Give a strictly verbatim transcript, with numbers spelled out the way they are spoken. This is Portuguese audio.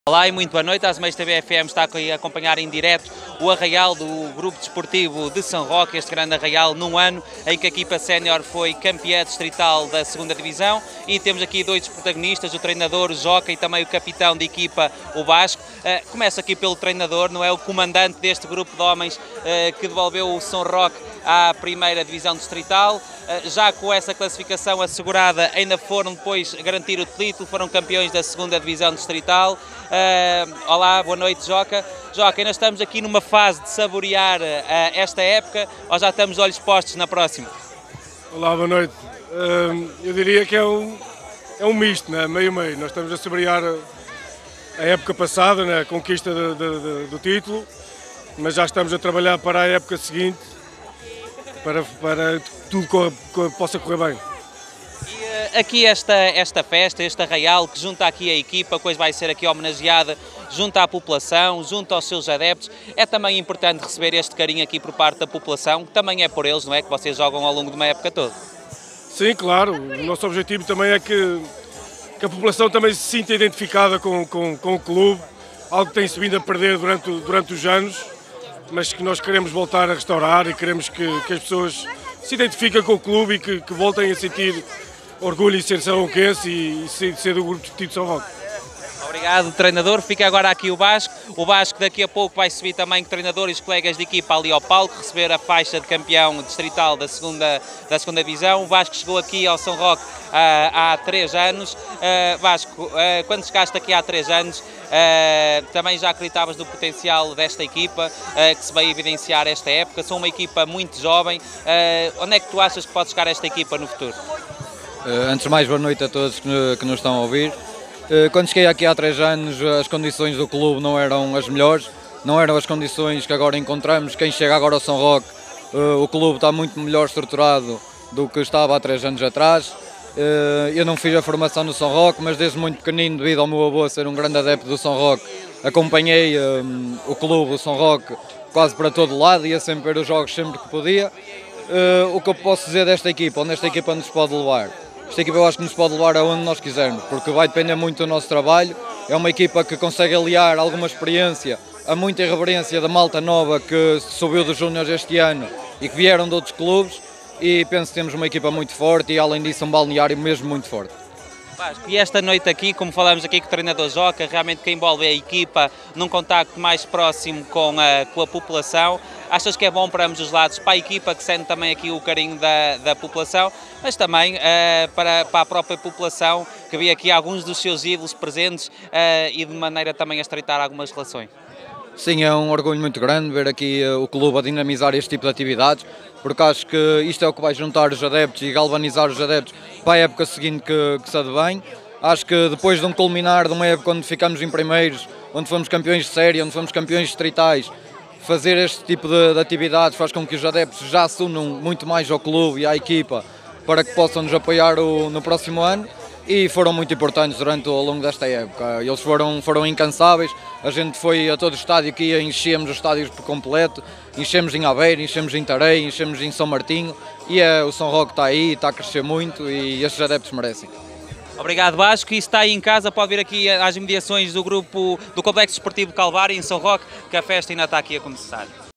Olá e muito boa noite, a Azeméis T V F M está aqui a acompanhar em direto o arraial do Grupo Desportivo de São Roque, este grande arraial num ano em que a equipa sénior foi campeã distrital da segunda divisão, e temos aqui dois protagonistas, o treinador, o Joca, e também o capitão de equipa, o Vasco. Uh, começa aqui pelo treinador, não é? O comandante deste grupo de homens uh, que devolveu o São Roque à primeira divisão distrital. Uh, já com essa classificação assegurada, ainda foram depois garantir o título, foram campeões da segunda divisão distrital. Uh, olá, boa noite, Joca. Joca, ainda estamos aqui numa fase de saborear uh, esta época, ou já estamos olhos postos na próxima? Olá, boa noite. Uh, eu diria que é um, é um misto, né? Meio-meio. Nós estamos a saborear a época passada, né? A conquista de, de, de, do título, mas já estamos a trabalhar para a época seguinte, para, para que tudo corra, possa correr bem. E aqui esta, esta festa, este arraial que junta aqui a equipa, que hoje vai ser aqui homenageada, junto à população, junto aos seus adeptos, é também importante receber este carinho aqui por parte da população, que também é por eles, não é? Que vocês jogam ao longo de uma época toda. Sim, claro. O nosso objetivo também é que, que a população também se sinta identificada com, com, com o clube, algo que tem-se vindo a perder durante, durante os anos, mas que nós queremos voltar a restaurar e queremos que, que as pessoas se identifiquem com o clube e que, que voltem a sentir orgulho em ser são-roquense e, e ser do Grupo Desportivo de São Roque. Obrigado, treinador. Fica agora aqui o Vasco. O Vasco daqui a pouco vai subir também com o treinador e os colegas de equipa ali ao palco, receber a faixa de campeão distrital da segunda, da segunda divisão. O Vasco chegou aqui ao São Roque uh, há três anos. Uh, Vasco, uh, quando chegaste aqui há três anos, uh, também já acreditavas no potencial desta equipa, uh, que se veio evidenciar esta época. São uma equipa muito jovem. Uh, onde é que tu achas que pode chegar esta equipa no futuro? Uh, antes de mais, boa noite a todos que, que nos estão a ouvir. Uh, quando cheguei aqui há três anos, as condições do clube não eram as melhores, não eram as condições que agora encontramos. Quem chega agora ao São Roque, uh, o clube está muito melhor estruturado do que estava há três anos atrás. Uh, eu não fiz a formação no São Roque, mas desde muito pequenino, devido ao meu avô ser um grande adepto do São Roque, acompanhei um, o clube, o São Roque, quase para todo lado, ia sempre ver os jogos sempre que podia. Uh, o que eu posso dizer desta equipa, onde esta equipa nos pode levar? Esta equipa eu acho que nos pode levar aonde nós quisermos, porque vai depender muito do nosso trabalho. É uma equipa que consegue aliar alguma experiência a muita irreverência da malta nova que subiu dos júniores este ano e que vieram de outros clubes, e penso que temos uma equipa muito forte e, além disso, um balneário mesmo muito forte. E esta noite aqui, como falamos aqui com o treinador Joca, realmente que envolve a equipa num contacto mais próximo com a, com a população, achas que é bom para ambos os lados, para a equipa que sente também aqui o carinho da, da população, mas também uh, para, para a própria população, que vê aqui alguns dos seus ídolos presentes uh, e de maneira também a estreitar algumas relações? Sim, é um orgulho muito grande ver aqui uh, o clube a dinamizar este tipo de atividades, porque acho que isto é o que vai juntar os adeptos e galvanizar os adeptos para a época seguinte que, que se advém. Acho que depois de um culminar de uma época onde ficamos em primeiros, onde fomos campeões de série, onde fomos campeões distritais, fazer este tipo de, de atividades faz com que os adeptos já se unam muito mais ao clube e à equipa para que possam nos apoiar o, no próximo ano, e foram muito importantes durante ao longo desta época. Eles foram, foram incansáveis. A gente foi a todo o estádio que ia, enchemos os estádios por completo, enchemos em Aveiro, enchemos em Tarei, enchemos em São Martinho, e é, o São Roque está aí, está a crescer muito e estes adeptos merecem. Obrigado, Vasco. E se está aí em casa, pode vir aqui às mediações do grupo do Complexo Desportivo Calvário em São Roque, que a festa ainda está aqui a começar.